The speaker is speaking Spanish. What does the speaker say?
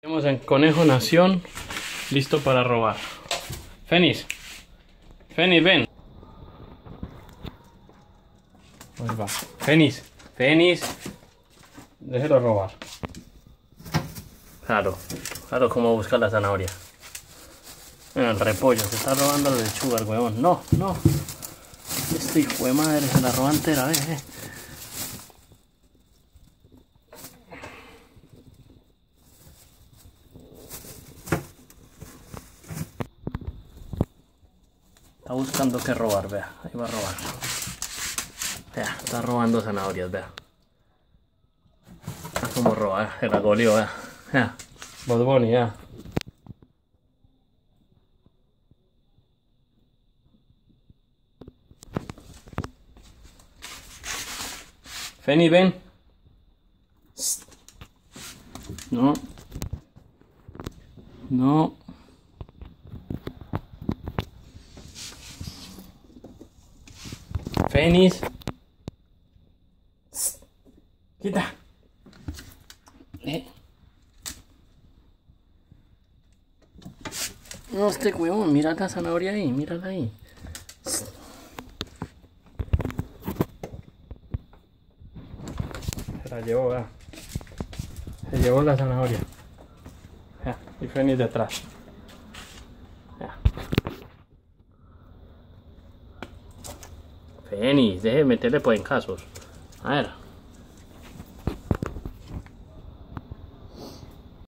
Tenemos en Conejo Nación, listo para robar. Fénix, Fénix, ven. Ahí va. Fénix, Fénix, déjelo robar. Claro, claro, cómo buscar la zanahoria. Mira, el repollo, se está robando la lechuga, el huevón. No, no. Este hijo de madre se la roba entera, Está buscando qué robar, vea. Ahí va a robar. Vea, está robando zanahorias, vea. Está como roba, se la goleó, vea. Vea, Bad Bunny, vea. Fénix, ven. No. No. Fénix. Quita. No, este huevón, mira la zanahoria ahí, mírala ahí. Se la llevó, ¿verdad? Se llevó la zanahoria. Ya, y Fénix detrás. Ya. Fénix, deje de meterle pues en casos. A ver.